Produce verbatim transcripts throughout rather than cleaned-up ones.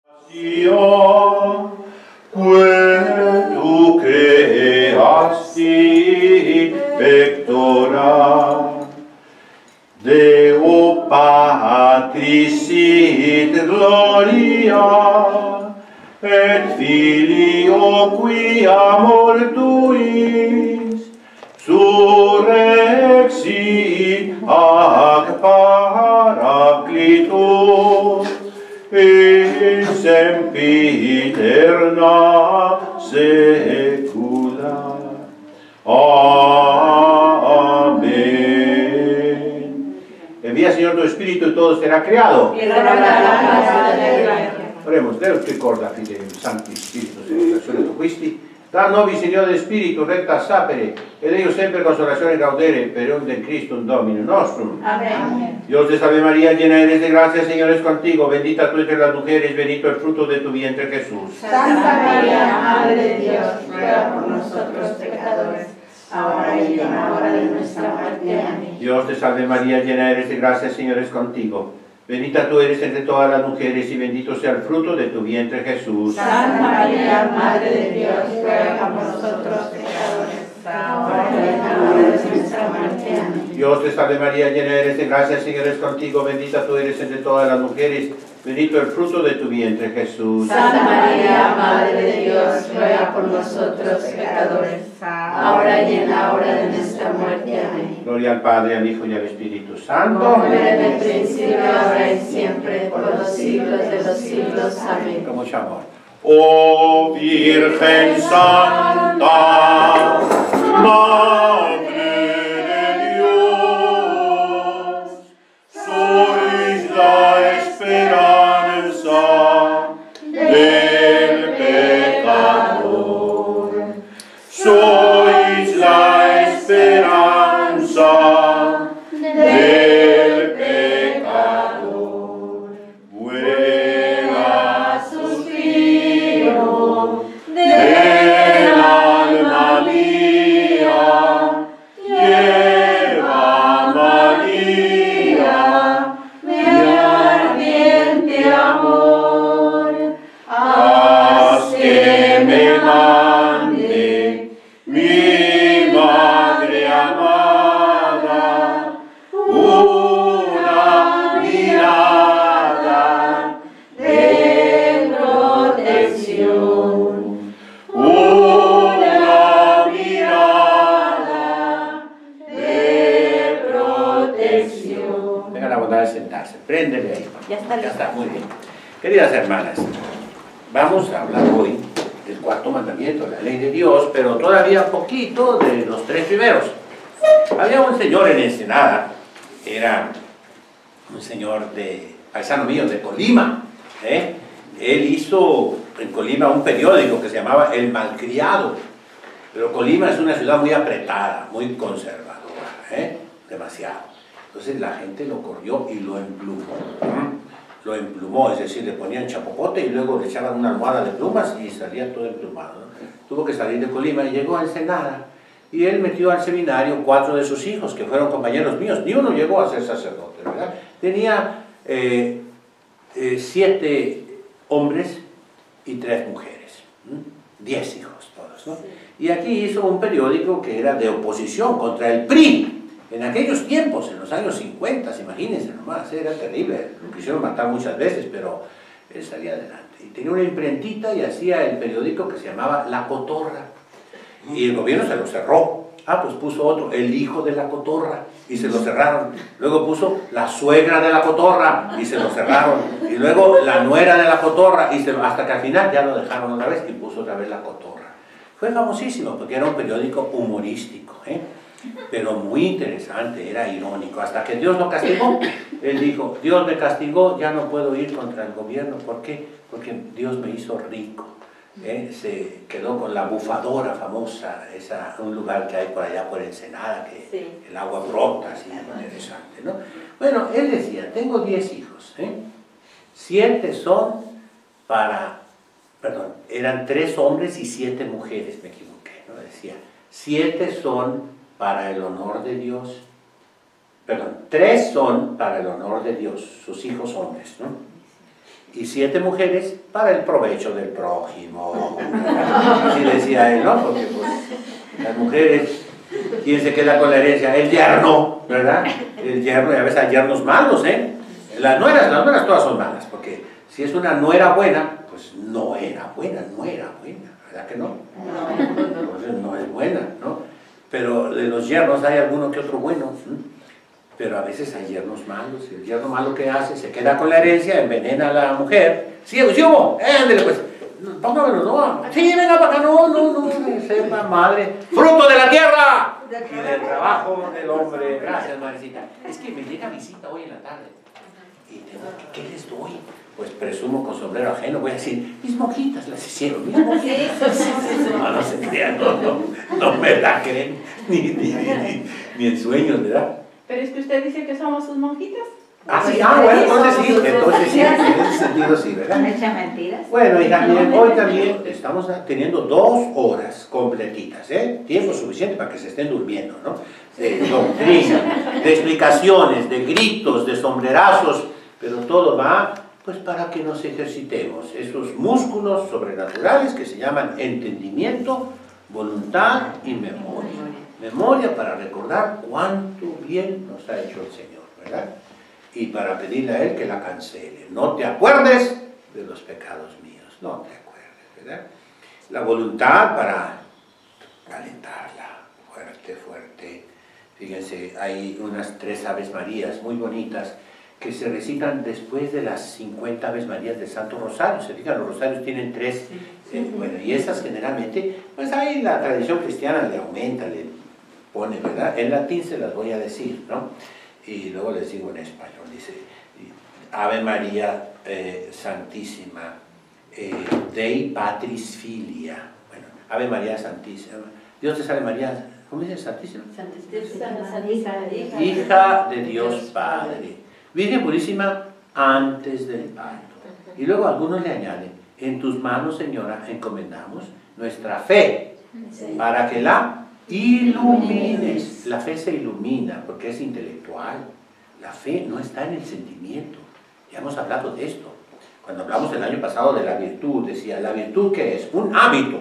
Que tu creasti pectora, Deo Patris sit gloria, et Filio quia mortuis surrexit ac paraclitus in sempiterna secula. Amén. Envía, Señor, tu Espíritu y todo será creado. Oremos, Deus che corda fidei Santi Spiritus in orazione tu quisti, da nobis Signore Spiritu recta sapere, ed io sempre consolazione gaudere per un de Christum Domino nostrum. Amén. Dios te salve María, llena eres de gracia, Señor es contigo, bendita tú entre las mujeres, bendito el fruto de tu vientre Jesús. Santa María, Madre de Dios, ruega por nosotros pecadores, ahora y en la hora de nuestra muerte. Amén. Dios te salve María, llena eres de gracia, Señor es contigo. Bendita tú eres entre todas las mujeres y bendito sea el fruto de tu vientre Jesús. Santa María, Madre de Dios, ruega por nosotros pecadores, ahora y en la hora de nuestra muerte. Amén. Dios te salve María, llena eres de gracia, el Señor es contigo, bendita tú eres entre todas las mujeres, bendito el fruto de tu vientre Jesús. Santa María, Madre de Dios, ruega por nosotros pecadores, ahora y en la hora de nuestra muerte. Amén. Gloria al Padre, al Hijo y al Espíritu Santo. Como era en el principio, ahora y siempre, por los siglos de los siglos. Amén. Con mucho amor. Oh Virgen Santa, Madre de Dios, sois la esperanza del pecador. Sois la esperanza del pecador. Vuela suspiro del alma mía, lleva María, mi ardiente amor, haz que me mande mi madre amada, una mirada de protección, una mirada de protección. Tenga la bondad de sentarse, préndele ahí. Ya está listo. Ya está, muy bien. Queridas hermanas, vamos a hablar hoy del cuarto mandamiento, la ley de Dios, pero todavía poquito de los tres primeros. Había un señor en Ensenada, era un señor de paisano mío de Colima, ¿eh? Él hizo en Colima un periódico que se llamaba El Malcriado, pero Colima es una ciudad muy apretada, muy conservadora, ¿eh? Demasiado. Entonces la gente lo corrió y lo emplumó. ¿eh? Lo emplumó, es decir, le ponían chapopote y luego le echaban una almohada de plumas y salía todo emplumado, ¿no? Tuvo que salir de Colima y llegó a Ensenada. Y él metió al seminario cuatro de sus hijos, que fueron compañeros míos. Ni uno llegó a ser sacerdote, ¿verdad? Tenía eh, eh, siete hombres y tres mujeres. ¿m? Diez hijos todos, ¿no? Y aquí hizo un periódico que era de oposición contra el P R I. En aquellos tiempos, en los años cincuenta, imagínense nomás, era terrible. Lo quisieron matar muchas veces, pero él salía adelante. Y tenía una imprentita y hacía el periódico que se llamaba La Cotorra. Y el gobierno se lo cerró. Ah, pues puso otro, El Hijo de la Cotorra, y se lo cerraron. Luego puso La Suegra de la Cotorra, y se lo cerraron. Y luego La Nuera de la Cotorra, y se lo, hasta que al final ya lo dejaron otra vez y puso otra vez La Cotorra. Fue famosísimo porque era un periódico humorístico, ¿eh? Pero muy interesante, era irónico, hasta que Dios lo castigó. Él dijo, Dios me castigó, ya no puedo ir contra el gobierno. ¿Por qué? Porque Dios me hizo rico. ¿eh? Se quedó con la Bufadora famosa, esa, un lugar que hay por allá por Ensenada, que sí. El agua brota, así, interesante, ¿no? Bueno, él decía, tengo diez hijos, ¿eh? siete son para, perdón, eran tres hombres y siete mujeres, me equivoqué, ¿no? Decía, siete son para el honor de Dios, perdón, tres son para el honor de Dios, sus hijos hombres, ¿no? y siete mujeres para el provecho del prójimo. Así decía él, ¿no? Porque pues, las mujeres, ¿quién se queda con la herencia? El yerno, ¿verdad? El yerno, y a veces hay yernos malos, ¿eh? Las nueras, las nueras todas son malas, porque si es una nuera buena, pues no era buena, no era buena, ¿verdad que no? No, entonces no es buena, ¿no? Pero de los yernos hay alguno que otro bueno, ¿sí? Pero a veces hay yernos malos, y el yerno malo que hace, se queda con la herencia, envenena a la mujer. Sí, sí hubo, eh, ándale pues, póngamelo, no, sí, venga para acá, no, no, no, no, sepa, madre, fruto de la tierra y del trabajo del hombre. Gracias, madrecita. Es que me llega visita hoy en la tarde. Y tengo, ¿qué, ¿qué les doy? Pues presumo con sombrero ajeno, voy a decir, mis monjitas las hicieron, mis monjitas. No, no se crean, no, no, no me la creen, ni, ni, ni, ni en sueños, ¿verdad? Pero es que usted dice que somos sus monjitas. Ah, sí, ah, bueno, entonces sí, entonces sí, en ese sentido sí, ¿verdad? ¿Echa mentiras? Bueno, y también, hoy también estamos teniendo dos horas completitas, ¿eh? Tiempo suficiente para que se estén durmiendo, ¿no? De doctrina, de explicaciones, de gritos, de sombrerazos, pero todo va, pues, para que nos ejercitemos esos músculos sobrenaturales que se llaman entendimiento, voluntad y memoria. Memoria para recordar cuánto bien nos ha hecho el Señor, ¿verdad? Y para pedirle a Él que la cancele. No te acuerdes de los pecados míos, no te acuerdes, ¿verdad? La voluntad para calentarla, fuerte, fuerte. Fíjense, hay unas tres Aves Marías muy bonitas que se recitan después de las cincuenta Aves Marías del Santo Rosario. Se fijan, los rosarios tienen tres, eh, bueno, y esas generalmente, pues ahí la tradición cristiana le aumenta, le pone, ¿verdad? En latín se las voy a decir, ¿no? Y luego les digo en español, dice, Ave María eh, Santísima, eh, Dei Patris Filia, bueno, Ave María Santísima, Dios te salve María, ¿cómo dice Santísima? Santísima, Hija de Dios Padre, Virgen Purísima antes del parto. Y luego algunos le añaden, en tus manos, Señora, encomendamos nuestra fe, para que la ilumines. La fe se ilumina porque es intelectual. La fe no está en el sentimiento. Ya hemos hablado de esto. Cuando hablamos el año pasado de la virtud, decía, ¿la virtud qué es? Un hábito.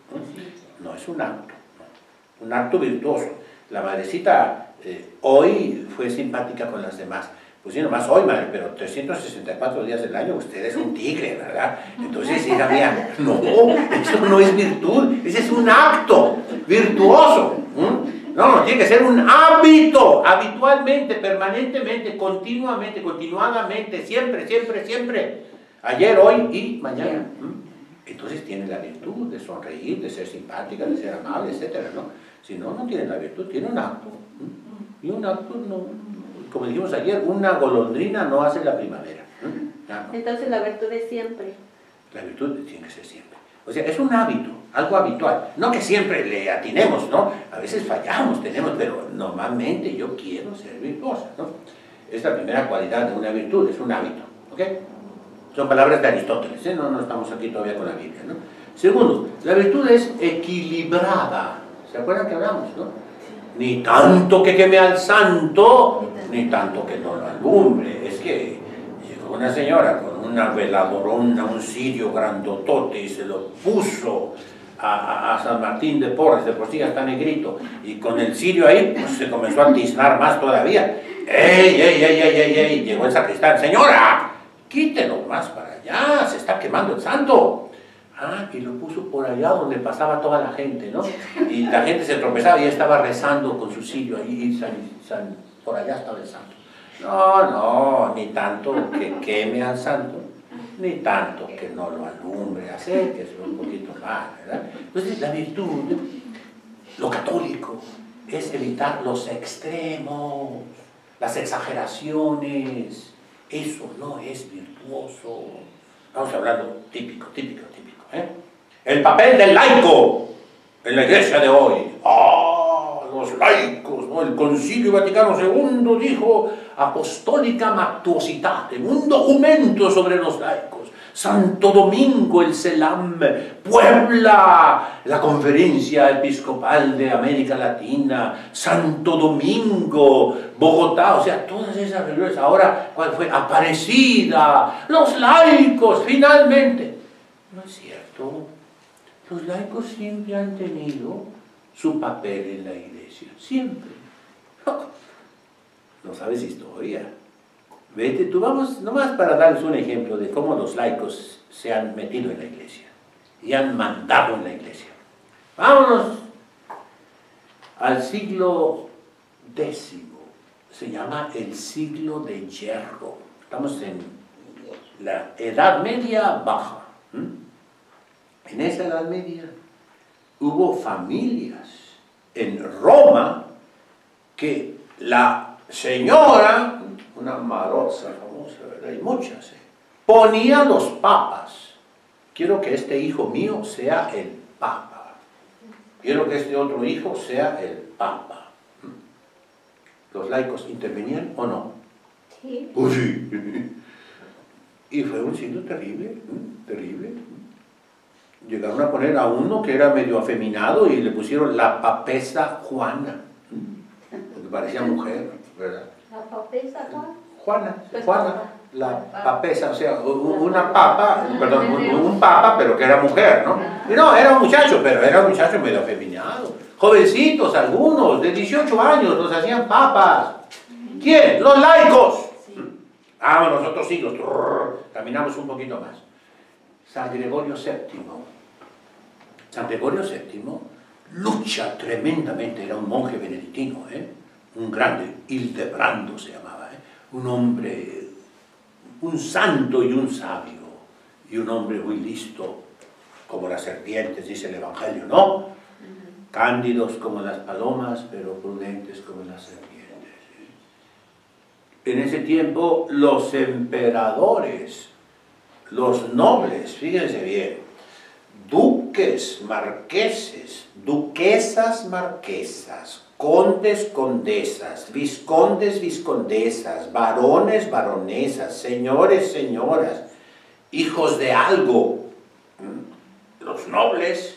No, no es un acto. No. Un acto virtuoso. La madrecita eh, hoy fue simpática con las demás. Pues sí, nomás hoy, madre, pero trescientos sesenta y cuatro días del año usted es un tigre, ¿verdad? Entonces, hija mía, no, eso no es virtud, ese es un acto virtuoso. ¿Mm? No, no, tiene que ser un hábito, habitualmente, permanentemente, continuamente, continuadamente, siempre, siempre, siempre. Ayer, hoy y mañana. ¿Mm? Entonces tiene la virtud de sonreír, de ser simpática, de ser amable, etcétera, ¿no? Si no, no tiene la virtud, tiene un acto. ¿Mm? Y un acto no... Como dijimos ayer, una golondrina no hace la primavera. ¿Mm? No, no. Entonces la virtud es siempre. La virtud tiene que ser siempre. O sea, es un hábito, algo habitual. No que siempre le atinemos, ¿no? A veces fallamos, tenemos, pero normalmente yo quiero ser virtuosa, ¿no? Es la primera cualidad de una virtud, es un hábito, ¿ok? Son palabras de Aristóteles, ¿eh? No, no estamos aquí todavía con la Biblia, ¿no? Segundo, la virtud es equilibrada. ¿Se acuerdan que hablamos, no? Ni tanto que queme al santo, ni tanto que no lo alumbre. Es que llegó una señora con una veladorona, un cirio grandotote y se lo puso a, a, a San Martín de Porres, de por sí ya está negrito, y con el cirio ahí pues, se comenzó a tiznar más todavía. ¡Ey, ey, ey, ey, ey, ey! Llegó el sacristán, ¡señora! Quítelo más para allá, se está quemando el santo. Ah, y lo puso por allá donde pasaba toda la gente, ¿no? Y la gente se tropezaba y estaba rezando con su cirio ahí, y san, san, por allá estaba el santo. No, no, ni tanto que queme al santo, ni tanto que no lo alumbre, acérquese un poquito más, ¿verdad? Entonces la virtud, lo católico, es evitar los extremos, las exageraciones. Eso no es virtuoso. Vamos hablando típico, típico, típico. ¿Eh? El papel del laico en la iglesia de hoy. ¡Ah! Los laicos, ¿no? El Concilio Vaticano segundo dijo Apostólica Mactuositate, un documento sobre los laicos. Santo Domingo, el CELAM, Puebla, la Conferencia Episcopal de América Latina, Santo Domingo, Bogotá, o sea, todas esas religiones. Ahora, ¿cuál fue? Aparecida, los laicos, finalmente. No es cierto. Los laicos siempre han tenido su papel en la iglesia, siempre. No sabes historia. Vete, tú vamos, nomás para darles un ejemplo de cómo los laicos se han metido en la iglesia y han mandado en la iglesia. Vámonos al siglo décimo, se llama el siglo de hierro. Estamos en la Edad Media baja. ¿Mm? En esa Edad Media hubo familias en Roma que la señora, una marosa famosa, ¿verdad? Hay muchas, ¿eh? Ponía los papas. Quiero que este hijo mío sea el papa. Quiero que este otro hijo sea el papa. ¿Los laicos intervenían o no? Sí. Pues sí. Y fue un siglo terrible, terrible. Llegaron a poner a uno que era medio afeminado y le pusieron la papesa Juana, porque parecía mujer, ¿verdad? La papesa, Juan. Juana, Pues Juana, papa. la papesa, o sea, una papa, perdón, un, un papa, pero que era mujer, ¿no? Y no, era un muchacho, pero era un muchacho medio afeminado. Jovencitos, algunos, de dieciocho años, los hacían papas. ¿Quién? Los laicos. Ah, bueno, nosotros sí, los caminamos un poquito más. San Gregorio séptimo. San Gregorio séptimo lucha tremendamente, era un monje benedictino, ¿eh? Un grande, Hildebrando se llamaba, ¿eh? Un hombre, un santo y un sabio, y un hombre muy listo, como las serpientes, dice el Evangelio, ¿no? Cándidos como las palomas, pero prudentes como las serpientes. En ese tiempo, los emperadores, los nobles, fíjense bien, duques, marqueses, duquesas, marquesas, condes, condesas, vizcondes, vizcondesas, varones, baronesas, señores, señoras, hijos de algo, los nobles,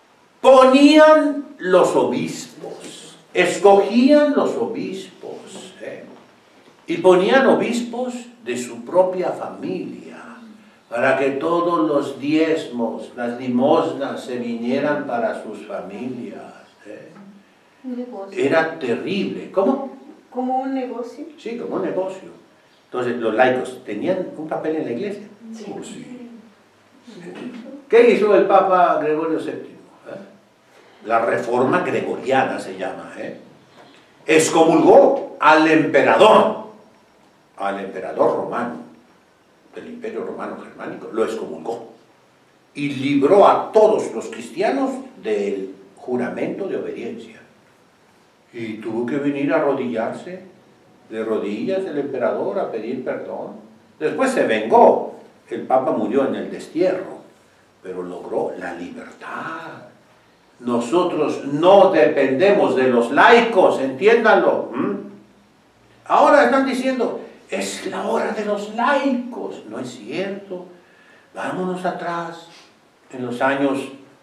ponían los obispos, escogían los obispos, ¿eh? Y ponían obispos de su propia familia, para que todos los diezmos, las limosnas se vinieran para sus familias. ¿eh? Un negocio. Era terrible. ¿Cómo? ¿Como un negocio? Sí, como un negocio. Entonces, los laicos, ¿tenían un papel en la iglesia? Sí. Oh, sí. ¿Qué hizo el Papa Gregorio séptimo? ¿Eh? La reforma gregoriana se llama. ¿eh? Excomulgó al emperador, al emperador romano, del Imperio Romano Germánico, lo excomulgó y libró a todos los cristianos del juramento de obediencia. Y tuvo que venir a arrodillarse de rodillas el emperador a pedir perdón. Después se vengó. El Papa murió en el destierro, pero logró la libertad. Nosotros no dependemos de los laicos, entiéndanlo. ¿Mm? Ahora están diciendo, es la hora de los laicos. No es cierto. Vámonos atrás, en los años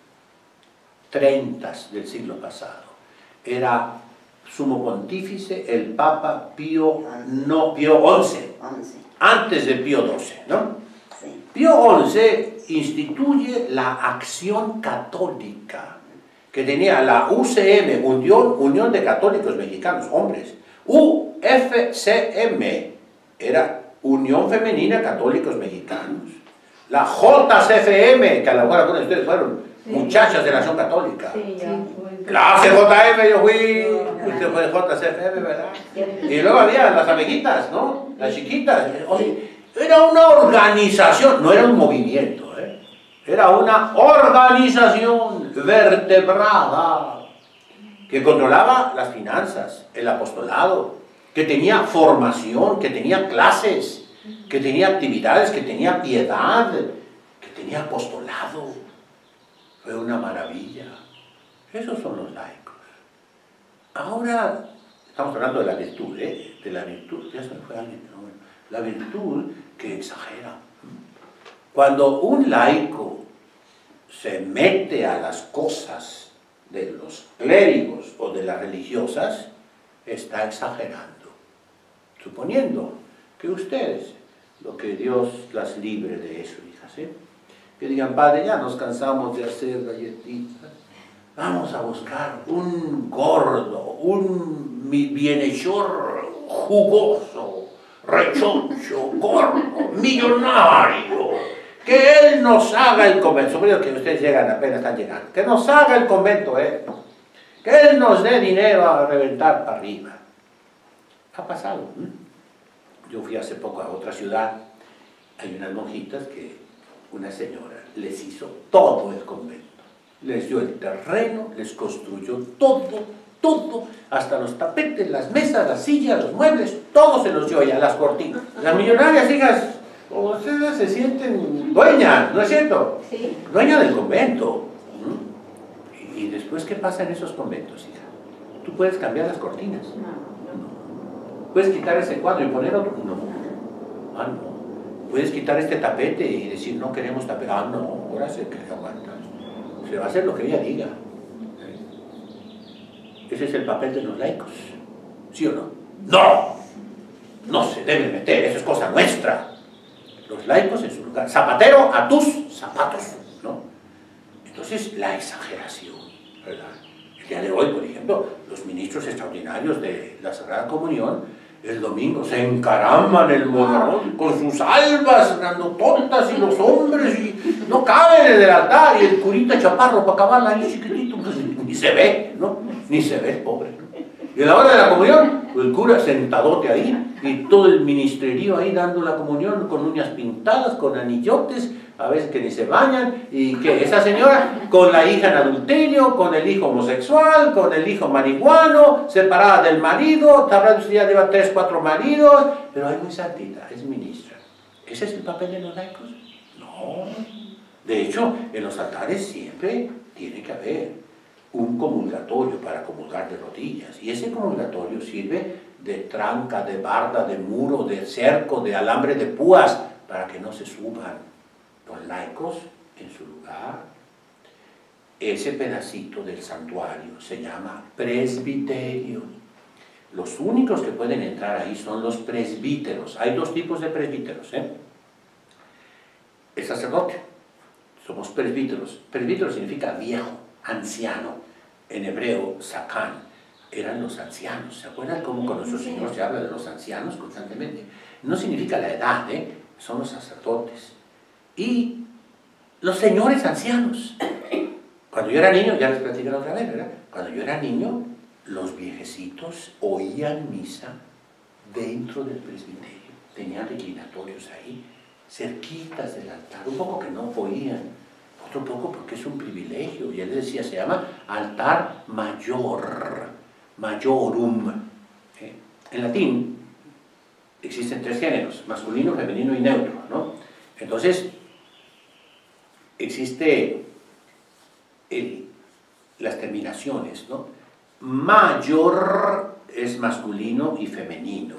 treinta del siglo pasado. Era sumo pontífice el Papa Pío, no, Pío once, antes de Pío doce, ¿no? Sí. Pío once instituye la Acción Católica, que tenía la U C M, Unión, Unión de Católicos Mexicanos, hombres, U F C M, era Unión Femenina Católicos Mexicanos, la J C F M, que a lo mejor algunos de ustedes fueron sí. muchachas de la Acción Católica, Sí, ya. la C J M, yo fui, usted fue de J C F M, ¿verdad? Y luego había las amiguitas, ¿no? Las chiquitas. Oye, era una organización, no era un movimiento, ¿eh? Era una organización vertebrada que controlaba las finanzas, el apostolado, que tenía formación, que tenía clases, que tenía actividades, que tenía piedad, que tenía apostolado. Fue una maravilla. Esos son los laicos. Ahora estamos hablando de la virtud, ¿eh? De la virtud, ya se me fue alguien, ¿no? La virtud que exagera. Cuando un laico se mete a las cosas de los clérigos o de las religiosas, está exagerando, suponiendo que ustedes, lo que Dios las libre de eso, hijas, ¿eh? Que digan, padre, ya nos cansamos de hacer galletitas, vamos a buscar un gordo, un bienhechor jugoso, rechoncho, gordo, millonario, que él nos haga el convento, sobre que ustedes llegan, apenas están llegando, que nos haga el convento, ¿eh? Que él nos dé dinero a reventar para arriba. Ha pasado. ¿eh? Yo fui hace poco a otra ciudad, hay unas monjitas que una señora les hizo todo el convento. Les dio el terreno, les construyó todo, todo, hasta los tapetes, las mesas, las sillas, los muebles, todo se los dio ella, las cortinas. Las millonarias, hijas, ustedes se sienten dueñas, ¿no es cierto? Sí. Dueña del convento. ¿Y después qué pasa en esos conventos, hija? ¿Tú puedes cambiar las cortinas? No, no. ¿Puedes quitar ese cuadro y poner otro? No. Ah, no. ¿Puedes quitar este tapete y decir no queremos tapete? Ah, no, ahora se que aguanta. Se va a hacer lo que ella diga. Ese es el papel de los laicos. ¿Sí o no? ¡No! No se debe meter, eso es cosa nuestra. Los laicos en su lugar. Zapatero a tus zapatos, ¿no? Entonces, la exageración, ¿verdad? El día de hoy, por ejemplo, los ministros extraordinarios de la Sagrada Comunión, el domingo se encaraman el moderón con sus albas grandototas y los hombres, y no caben en el altar, y el curita chaparro para acabarla ahí chiquitito, pues, ni se ve, ¿no? Ni se ve, pobre, ¿no? Y a la hora de la comunión, el cura sentadote ahí, y todo el ministerio ahí dando la comunión con uñas pintadas, con anillotes, a veces que ni se bañan, y que esa señora con la hija en adulterio, con el hijo homosexual, con el hijo marihuano, separada del marido, tal vez ya lleva tres, cuatro maridos, pero es muy santita, es ministra. ¿Ese es el papel de los laicos? No. De hecho, en los altares siempre tiene que haber un comulgatorio para comulgar de rodillas, y ese comulgatorio sirve de tranca, de barda, de muro, de cerco, de alambre de púas, para que no se suban los laicos en su lugar. Ese pedacito del santuario se llama presbiterio. Los únicos que pueden entrar ahí son los presbíteros. Hay dos tipos de presbíteros, ¿eh? El sacerdote, somos presbíteros. Presbítero significa viejo, anciano. En hebreo, sakán, eran los ancianos. ¿Se acuerdan cómo con nuestro Señor se habla de los ancianos constantemente? No significa la edad, ¿eh? Son los sacerdotes. Y los señores ancianos. Cuando yo era niño, ya les platiqué la otra vez, ¿verdad? Cuando yo era niño, los viejecitos oían misa dentro del presbiterio. Tenían reclinatorios ahí, cerquitas del altar. Un poco que no oían, otro poco porque es un privilegio. Y él decía, se llama altar mayor, majorum. ¿Eh? En latín existen tres géneros, masculino, femenino y neutro, ¿no? Entonces, existe el, las terminaciones, ¿no? Mayor es masculino y femenino.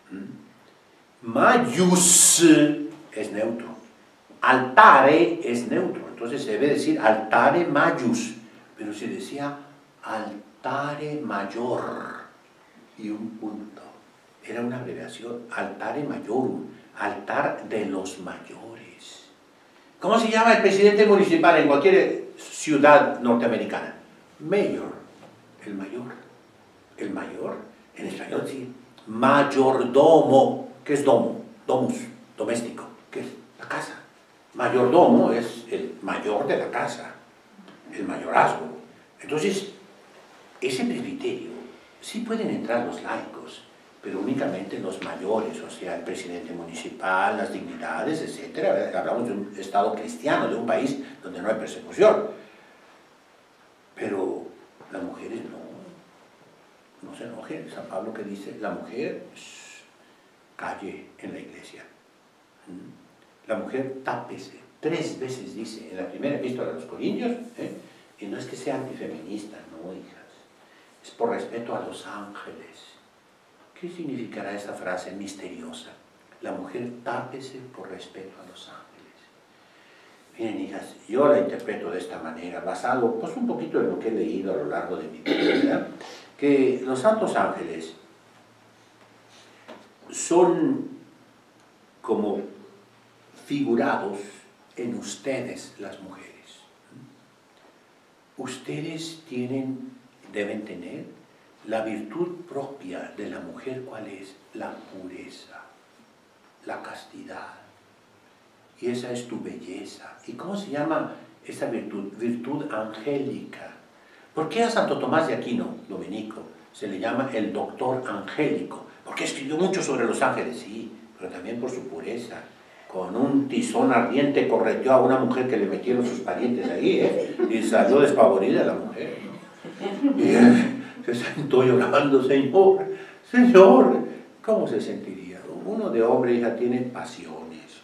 Maius es neutro. Altare es neutro. Entonces se debe decir altare maius. Pero se decía altare mayor y un punto. Era una abreviación. Altare majorum. Altar de los mayores. ¿Cómo se llama el presidente municipal en cualquier ciudad norteamericana? Mayor, el mayor. El mayor, en español sí. Mayordomo, ¿qué es domo? Domus, doméstico, ¿qué es? La casa. Mayordomo es el mayor de la casa, el mayorazgo. Entonces, ese presbiterio, sí pueden entrar los laicos, pero únicamente los mayores, o sea, el presidente municipal, las dignidades, etcétera. Hablamos de un estado cristiano, de un país donde no hay persecución. Pero las mujeres no, no se enojen. San Pablo que dice, la mujer shh, calle en la iglesia. La mujer tápese. Tres veces dice en la primera epístola a los Corintios, ¿eh? Y no es que sea antifeminista, no, hijas. Es por respeto a los ángeles. ¿Qué significará esa frase misteriosa? La mujer tápese por respeto a los ángeles. Miren, hijas, yo la interpreto de esta manera, basado pues un poquito en lo que he leído a lo largo de mi vida, ¿verdad? Que los santos ángeles son como figurados en ustedes, las mujeres. Ustedes tienen, deben tener la virtud propia de la mujer, ¿cuál es? La pureza, la castidad. Y esa es tu belleza. ¿Y cómo se llama esa virtud? Virtud angélica. ¿Por qué a Santo Tomás de Aquino, dominico, se le llama el doctor angélico? Porque escribió mucho sobre los ángeles, sí, pero también por su pureza. Con un tizón ardiente correteó a una mujer que le metieron sus parientes ahí, ¿eh? Y salió despavorida la mujer, ¿no? Y él se sentó llorando, Señor, Señor, ¿cómo se sentiría? Uno de hombre, hija, tiene pasiones.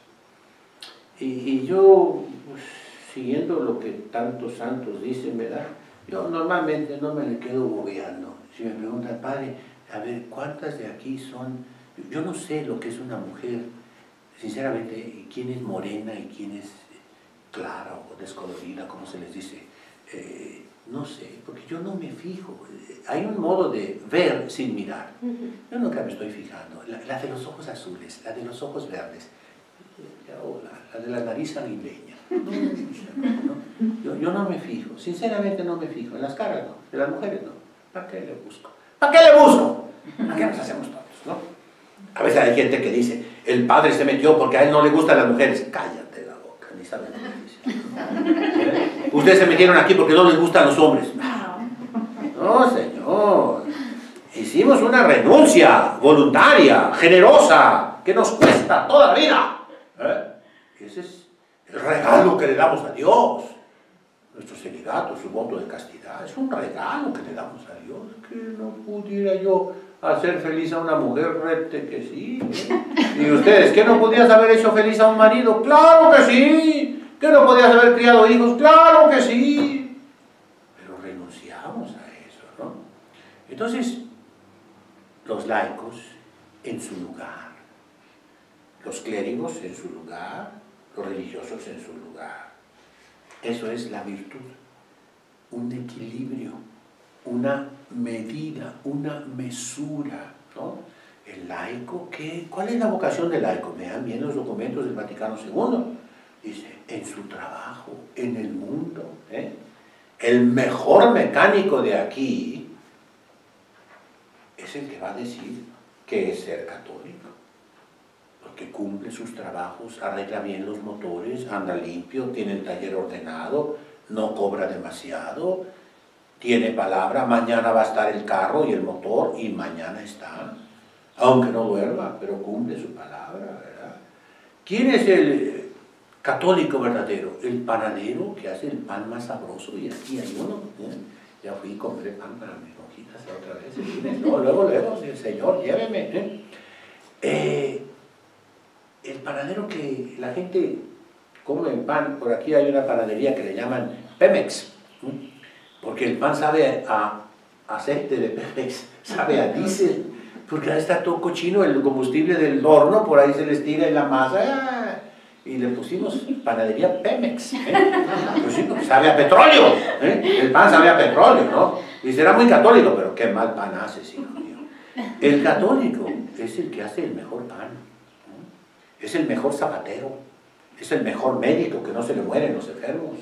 Y, y yo, pues, siguiendo lo que tantos santos dicen, ¿verdad? Yo normalmente no me le quedo bobeando. Si me preguntan, padre, a ver, ¿cuántas de aquí son? Yo no sé lo que es una mujer, sinceramente, quién es morena y quién es clara o descolorida, como se les dice. Eh, no sé, porque yo no me fijo. Hay un modo de ver sin mirar. Yo nunca me estoy fijando. La, la de los ojos azules, la de los ojos verdes, o la, la de la nariz aguileña. ¿No? Yo, yo no me fijo, sinceramente no me fijo. En las caras no, de las mujeres no. ¿Para qué le busco? ¿Para qué le busco? ¿Para qué nos hacemos tontos, no? A veces hay gente que dice, el padre se metió porque a él no le gustan las mujeres. Cállate la boca, ni sabes lo que dice. ¿Eh? Ustedes se metieron aquí porque no les gustan los hombres. No, señor. Hicimos una renuncia voluntaria, generosa, que nos cuesta toda la vida. ¿Eh? Ese es el regalo que le damos a Dios. Nuestro celibato, su voto de castidad, es un regalo que le damos a Dios. Que no pudiera yo hacer feliz a una mujer, rete que sí. ¿Eh? Y ustedes, ¿qué no podías haber hecho feliz a un marido? ¡Claro que sí! ¿Qué no podías haber criado hijos? ¡Claro que sí! Pero renunciamos a eso, ¿no? Entonces, los laicos en su lugar, los clérigos en su lugar, los religiosos en su lugar. Eso es la virtud, un equilibrio, una medida, una mesura, ¿no? El laico, ¿qué? ¿Cuál es la vocación del laico? Vean bien los documentos del Vaticano segundo. Dice, en su trabajo, en el mundo, ¿eh? El mejor mecánico de aquí es el que va a decir qué es ser católico. Que cumple sus trabajos, arregla bien los motores, anda limpio, tiene el taller ordenado, no cobra demasiado, tiene palabra, mañana va a estar el carro y el motor, y mañana está, aunque no duerma, pero cumple su palabra, ¿verdad? ¿Quién es el católico verdadero? El panadero que hace el pan más sabroso, y aquí hay uno, ¿eh? Ya fui y compré pan para mis monjitas la otra vez, ¿eh? No, luego, luego, el Señor, lléveme, ¿eh? Eh, El panadero que la gente come el pan, por aquí hay una panadería que le llaman Pemex, ¿no? Porque el pan sabe a aceite de Pemex, sabe a diésel, porque ahí está todo cochino, el combustible del horno, por ahí se les tira en la masa, ¡ah! Y le pusimos panadería Pemex, ¿eh? Pues sí, porque sabe a petróleo, ¿eh? El pan sabe a petróleo, ¿no? Y será muy católico, pero qué mal pan hace, hijo mío. El católico es el que hace el mejor pan. Es el mejor zapatero, es el mejor médico, que no se le mueren los enfermos.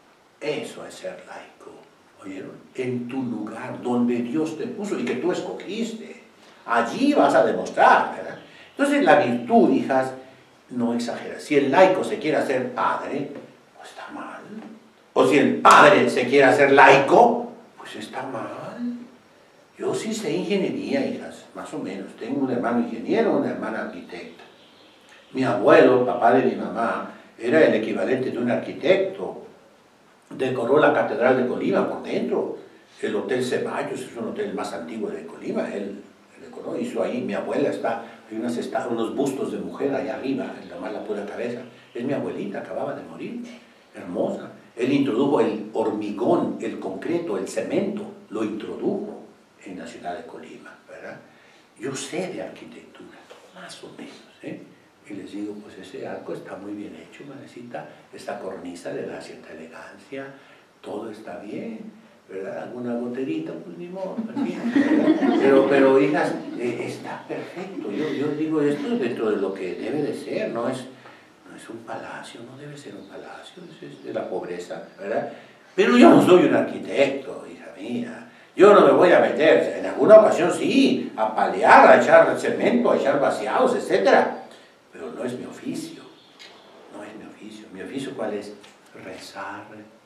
Eso es ser laico, ¿oyeron? En tu lugar, donde Dios te puso y que tú escogiste. Allí vas a demostrar, ¿verdad? Entonces la virtud, hijas, no exagera. Si el laico se quiere hacer padre, pues está mal. O si el padre se quiere hacer laico, pues está mal. Yo sí sé ingeniería, hijas, más o menos. Tengo un hermano ingeniero, una hermana arquitecta. Mi abuelo, papá de mi mamá, era el equivalente de un arquitecto. Decoró la Catedral de Colima por dentro. El Hotel Ceballos es un hotel más antiguo de Colima. Él decoró, hizo ahí. Mi abuela está, hay unas, está, unos bustos de mujer allá arriba, en la más la pura cabeza. Es mi abuelita, acababa de morir. Hermosa. Él introdujo el hormigón, el concreto, el cemento. Lo introdujo en la ciudad de Colima, ¿verdad? Yo sé de arquitectura, más o menos, ¿eh? Y les digo, pues ese arco está muy bien hecho, madrecita, esta cornisa le da cierta elegancia, todo está bien, ¿verdad? Alguna goterita, pues ni modo, así, pero, pero hijas, eh, está perfecto. Yo, yo digo esto dentro de lo que debe de ser, no es, no es un palacio, no debe ser un palacio, es, es de la pobreza, ¿verdad? Pero yo no soy un arquitecto, hija mía. Yo no me voy a meter, en alguna ocasión sí, a palear, a echar cemento, a echar vaciados, etcétera. Pero no es mi oficio, no es mi oficio. Mi oficio, ¿cuál es? Rezar,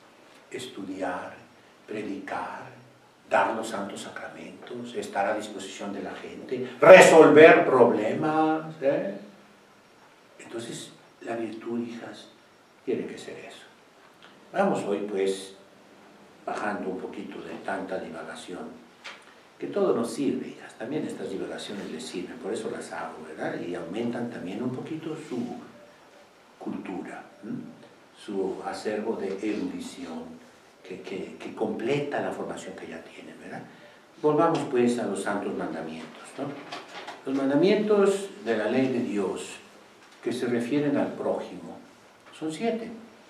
estudiar, predicar, dar los santos sacramentos, estar a disposición de la gente, resolver problemas. ¿eh? Entonces, la virtud, hijas, tiene que ser eso. Vamos hoy, pues, bajando un poquito de tanta divagación, que todo nos sirve, hijas, también estas divagaciones les sirven, por eso las hago, ¿verdad? Y aumentan también un poquito su cultura, ¿m? su acervo de erudición, que, que, que completa la formación que ya tienen, ¿verdad? Volvamos pues a los santos mandamientos, ¿no? Los mandamientos de la ley de Dios que se refieren al prójimo son siete.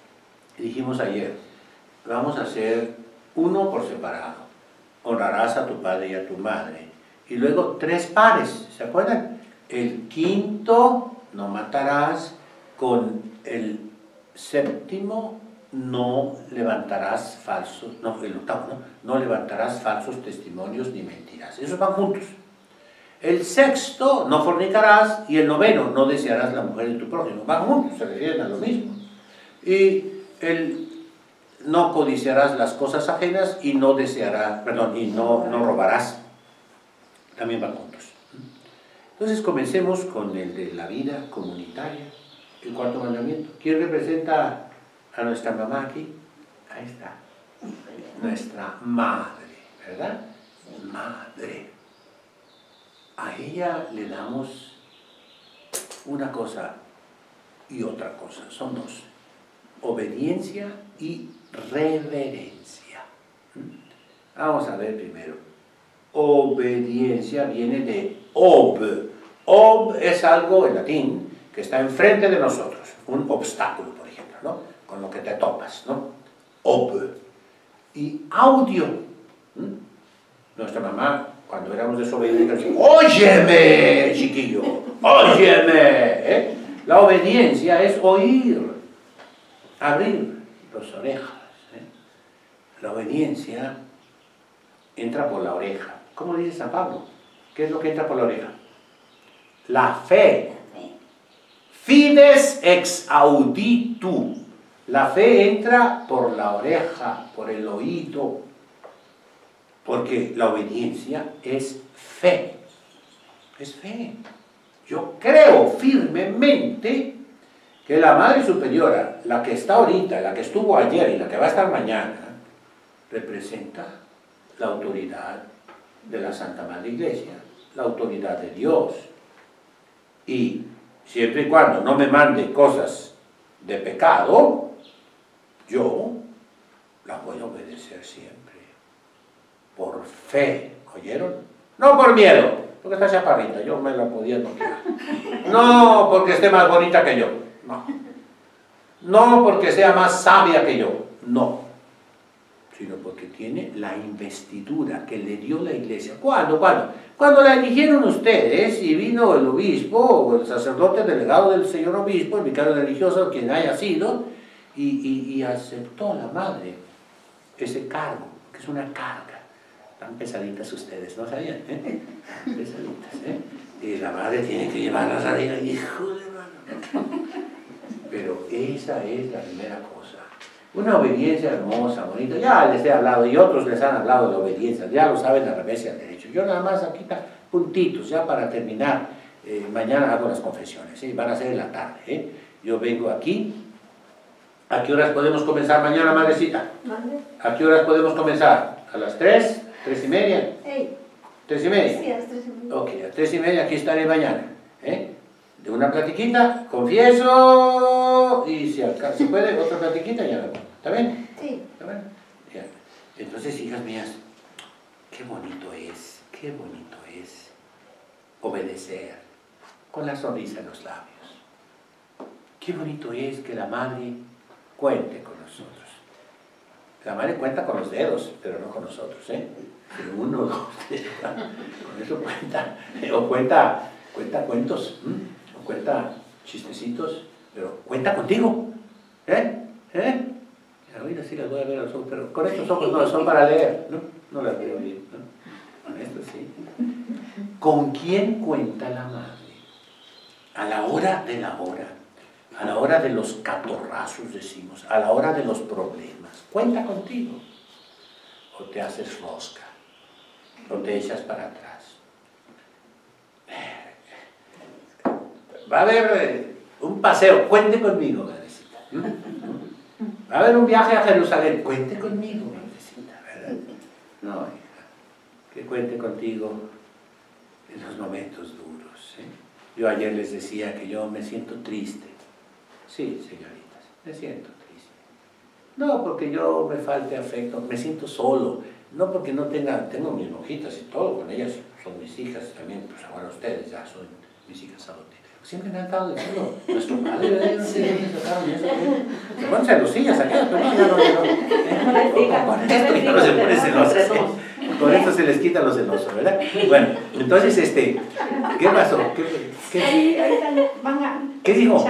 Y dijimos ayer, vamos a hacer uno por separado. Honrarás a tu padre y a tu madre. Y luego tres pares, ¿se acuerdan? El quinto, no matarás. Con el séptimo, no levantarás falsos, no, el octavo, ¿no? No levantarás falsos testimonios ni mentiras. Esos van juntos. El sexto, no fornicarás. Y el noveno, no desearás la mujer de tu prójimo. Van juntos, se refieren a lo mismo. Y el no codiciarás las cosas ajenas y no desearás, perdón, y no, no robarás. También van juntos. Entonces comencemos con el de la vida comunitaria, el cuarto mandamiento. ¿Quién representa a nuestra mamá aquí? Ahí está. Nuestra madre, ¿verdad? Madre. A ella le damos una cosa y otra cosa, son dos. Obediencia y reverencia. Vamos a ver primero. Obediencia viene de ob. Ob es algo en latín que está enfrente de nosotros, un obstáculo, por ejemplo, ¿no? Con lo que te topas, ¿no? Ob. Y audio. ¿Mm? Nuestra mamá, cuando éramos desobedientes, decía, óyeme, chiquillo, óyeme. ¿eh? La obediencia es oír, abrir las orejas. ¿eh? La obediencia entra por la oreja. ¿Cómo dice San Pablo? ¿Qué es lo que entra por la oreja? La fe. Fides ex auditu. La fe entra por la oreja, por el oído, porque la obediencia es fe. Es fe. Yo creo firmemente que la Madre Superiora, la que está ahorita, la que estuvo ayer y la que va a estar mañana, representa la autoridad de la Santa Madre Iglesia, la autoridad de Dios. Y siempre y cuando no me mande cosas de pecado, yo las voy a obedecer siempre. Por fe, ¿oyeron? No por miedo, porque está chaparrita, yo me la podía tocar. No porque esté más bonita que yo, no. No porque sea más sabia que yo, no. Sino porque tiene la investidura que le dio la iglesia. ¿Cuándo? ¿Cuándo? Cuando la eligieron ustedes y vino el obispo o el sacerdote delegado del señor obispo, el vicario religioso, quien haya sido, y, y, y aceptó la madre ese cargo, que es una carga. Están pesaditas ustedes, ¿no sabían? ¿Eh? Pesaditas, ¿eh? Y la madre tiene que llevarlas arriba, hijo de mano. Pero esa es la primera cosa. Una obediencia hermosa, bonita. Ya les he hablado y otros les han hablado de la obediencia. Ya lo saben al revés y al derecho. Yo nada más aquí está puntitos, ya para terminar. Eh, mañana hago las confesiones, ¿eh? Van a ser en la tarde. ¿eh? Yo vengo aquí. ¿A qué horas podemos comenzar mañana, madrecita? ¿A qué horas podemos comenzar? ¿A las tres? ¿Tres y media? Hey. ¿Tres y media? Sí, a las tres y media. Ok, a tres y media aquí estaré mañana. ¿eh? De una platiquita, confieso, y si acá se puede, otra platiquita ya la pongo. ¿Está bien? Sí. ¿Está bien? Ya. Entonces, hijas mías, qué bonito es, qué bonito es obedecer con la sonrisa en los labios. qué bonito es que la madre cuente con nosotros. La madre cuenta con los dedos, pero no con nosotros, ¿eh? Uno, dos, tres, con eso cuenta. O cuenta, cuenta cuentos, ¿m? O cuenta chistecitos, pero cuenta contigo, ¿eh? ¿Eh? Ahorita sí las voy a ver a los ojos, pero con estos ojos no, son para leer, ¿no? No las veo bien, ¿no? Con estos sí. ¿Con quién cuenta la madre? A la hora de la hora, a la hora de los catorrazos, decimos, a la hora de los problemas. Cuenta contigo. O te haces rosca, o te echas para atrás. Va a haber eh, un paseo, cuente conmigo, madrecita. Va a haber un viaje a Jerusalén, cuente conmigo, madrecita, ¿verdad? No, hija, que cuente contigo en los momentos duros, ¿eh? Yo ayer les decía que yo me siento triste. Sí, señoritas, me siento triste. No porque yo me falte afecto, me siento solo. No porque no tenga, tengo mis hojitas y todo, con ellas son mis hijas también, pues ahora ustedes ya son mis hijas adoptivas. Siempre me han dado de todo. Nuestro padre, ¿verdad? No sé dónde sacaron eso. Se ponen celosillas acá, pero no, ya no, ya no. Con esto ya no se pone celoso. Con esto se les quita los celosos, ¿verdad? Bueno, entonces, este, ¿qué pasó? ¿Qué, qué, ¿qué dijo?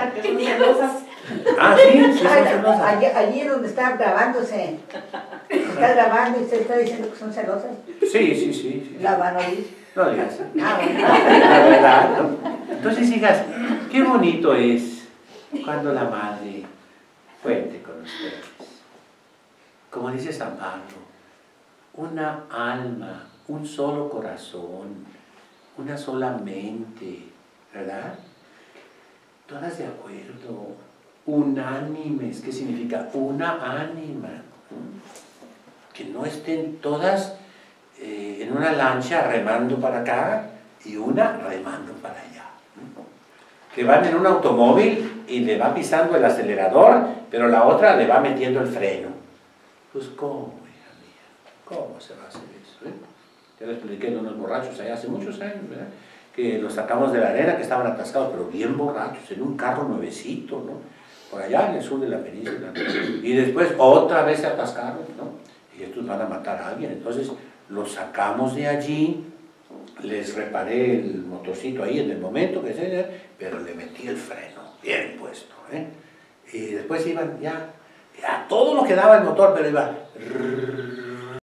Ah, sí, sí, son celosas. Allí, allí es donde está grabándose. Está grabando y usted está diciendo que son celosas. Sí, sí, sí. sí. La van a oír. No digas. Ah, bueno. La verdad, ¿no? Entonces, hijas, qué bonito es cuando la madre cuente con ustedes. Como dice San Pablo, una alma, un solo corazón, una sola mente, ¿verdad? Todas de acuerdo, unánimes. ¿Qué significa? Una ánima. Que no estén todas eh, en una lancha remando para acá y una remando para allá. Que van en un automóvil y le va pisando el acelerador, pero la otra le va metiendo el freno. Pues ¿cómo, hija mía? ¿Cómo se va a hacer eso? ¿Eh? Ya les expliqué de unos borrachos allá hace muchos años, ¿verdad? Que los sacamos de la arena, que estaban atascados, pero bien borrachos, en un carro nuevecito, ¿no? Por allá en el sur de la península. Y después otra vez se atascaron, ¿no? Y estos van a matar a alguien. Entonces los sacamos de allí, les reparé el motorcito ahí en el momento que se, pero le metí el freno, bien puesto, ¿eh? Y después iban ya, a todo lo que daba el motor, pero iba...